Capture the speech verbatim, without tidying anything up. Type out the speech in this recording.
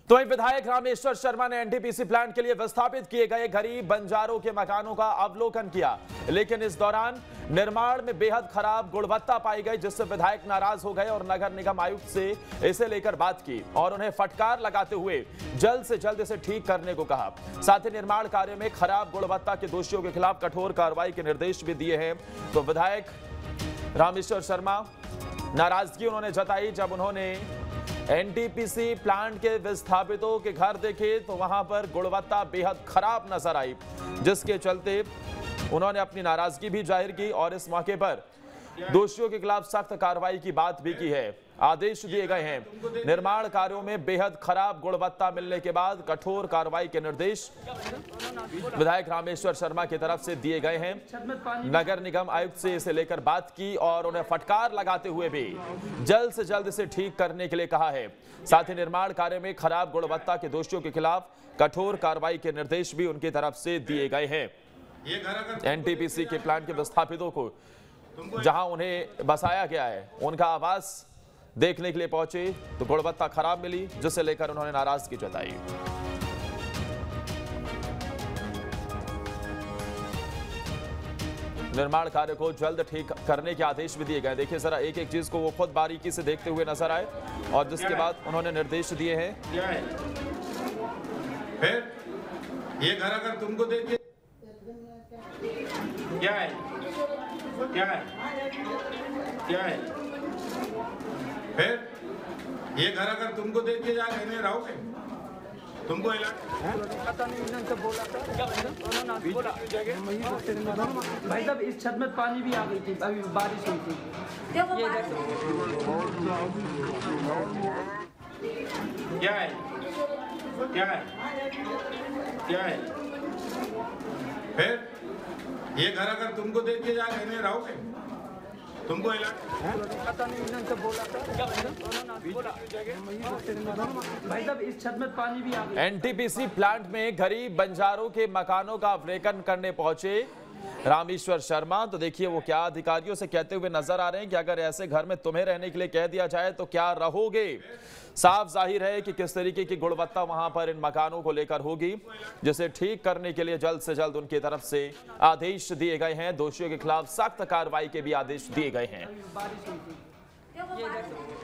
तो वहीं विधायक रामेश्वर शर्मा ने एनटीपीसी प्लांट के लिए विस्थापित किए गए गरीब बंजारों के मकानों का अवलोकन किया, लेकिन इस दौरान निर्माण में बेहद खराब गुणवत्ता पाई गई, जिससे विधायक नाराज हो गए और नगर निगम आयुक्त से इसे लेकर बात की और उन्हें फटकार लगाते हुए जल्द से जल्द इसे ठीक करने को कहा। साथ ही निर्माण कार्य में खराब गुणवत्ता के दोषियों के खिलाफ कठोर कार्रवाई के निर्देश भी दिए हैं। तो विधायक रामेश्वर शर्मा नाराजगी उन्होंने जताई जब उन्होंने एनटीपीसी प्लांट के विस्थापितों के घर देखे तो वहां पर गुणवत्ता बेहद खराब नजर आई, जिसके चलते उन्होंने अपनी नाराजगी भी जाहिर की और इस मौके पर दोषियों के खिलाफ सख्त कार्रवाई की बात भी की है। आदेश दिए गए हैं। निर्माण कार्यों में बेहद खराब गुणवत्ता मिलने के बाद कठोर कार्रवाई के निर्देश विधायक रामेश्वर शर्मा की तरफ से दिए गए हैं। नगर निगम आयुक्त से इसे लेकर बात की और उन्हें फटकार लगाते हुए भी जल्द से जल्द इसे ठीक करने के लिए कहा है। साथ ही निर्माण कार्य में खराब गुणवत्ता के दोषियों के खिलाफ कठोर कार्रवाई के निर्देश भी उनकी तरफ से दिए गए हैं। एनटीपीसी के प्लांट के विस्थापितों को जहां उन्हें बसाया गया है, उनका आवास देखने के लिए पहुंचे तो गुणवत्ता खराब मिली, जिसे लेकर उन्होंने नाराजगी जताई। निर्माण कार्य को जल्द ठीक करने के आदेश भी दिए गए। देखिए जरा एक एक चीज को वो खुद बारीकी से देखते हुए नजर आए और जिसके बाद उन्होंने निर्देश दिए हैं। क्या है? फिर ये घर अगर तुमको दे के क्या है क्या है क्या है फिर ये घर अगर तुमको दे के जा रहने रहोगे तुमको पता नहीं इन्होंने बोला था उन्होंने बोला भाई साहब इस छत में पानी भी आ गई थी, अभी बारिश हुई थी। क्या है क्या है क्या है फिर ये घर अगर तुमको दे के जा रहने रहोगे तुमको पता नहीं इन्होंने बोला था उन्होंने बोला भाई साहब इस छत में पानी भी आ गई। एनटीपीसी प्लांट में गरीब बंजारों के मकानों का अवलोकन करने पहुंचे रामेश्वर शर्मा। तो देखिए वो क्या अधिकारियों से कहते हुए नजर आ रहे हैं कि अगर ऐसे घर में तुम्हें रहने के लिए कह दिया जाए तो क्या रहोगे। साफ जाहिर है कि किस तरीके की गुणवत्ता वहां पर इन मकानों को लेकर होगी, जिसे ठीक करने के लिए जल्द से जल्द उनकी तरफ से आदेश दिए गए हैं। दोषियों के खिलाफ सख्त कार्रवाई के भी आदेश दिए गए हैं।